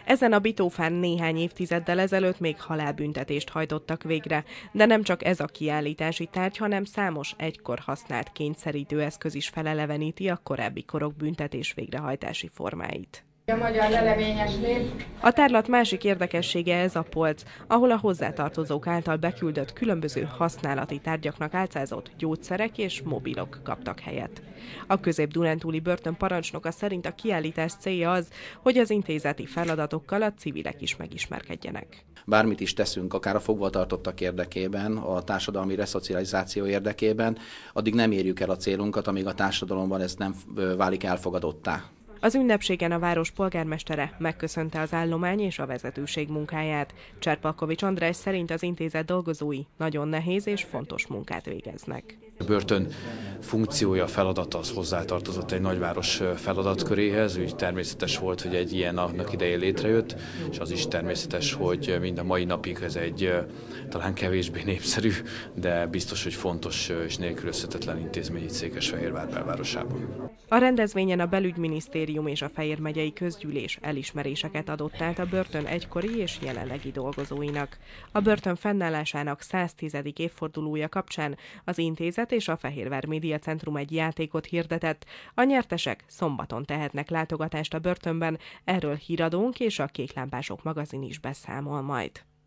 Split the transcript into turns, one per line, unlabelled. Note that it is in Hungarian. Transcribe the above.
Ezen a Bitófán néhány évtizeddel ezelőtt még halálbüntetést hajtottak végre, de nem csak ez a kiállítási tárgy, hanem számos egykor használt kényszerítő eszköz is feleleveníti a korábbi korok büntetés végrehajtási formáit.
A magyar lelevényes nép.
A tárlat másik érdekessége ez a polc, ahol a hozzátartozók által beküldött különböző használati tárgyaknak álcázott gyógyszerek és mobilok kaptak helyet. A Közép-Dunántúli börtön parancsnoka szerint a kiállítás célja az, hogy az intézeti feladatokkal a civilek is megismerkedjenek.
Bármit is teszünk, akár a fogvatartottak érdekében, a társadalmi reszocializáció érdekében, addig nem érjük el a célunkat, amíg a társadalomban ez nem válik elfogadottá.
Az ünnepségen a város polgármestere megköszönte az állomány és a vezetőség munkáját. Cserpalkovics András szerint az intézet dolgozói nagyon nehéz és fontos munkát végeznek.
A börtön funkciója, feladata az hozzátartozott egy nagyváros feladatköréhez, úgy természetes volt, hogy egy ilyen annak idején létrejött, és az is természetes, hogy mind a mai napig ez egy talán kevésbé népszerű, de biztos, hogy fontos és nélkülözhetetlen intézmény itt Székesfehérvár belvárosában.
A rendezvényen a Belügyminisztérium és a Fejér megyei közgyűlés elismeréseket adott át a börtön egykori és jelenlegi dolgozóinak. A börtön fennállásának 110. évfordulója kapcsán az intézet és a Fehérvár Média Centrum egy játékot hirdetett. A nyertesek szombaton tehetnek látogatást a börtönben, erről híradónk és a Kéklámpások magazin is beszámol majd.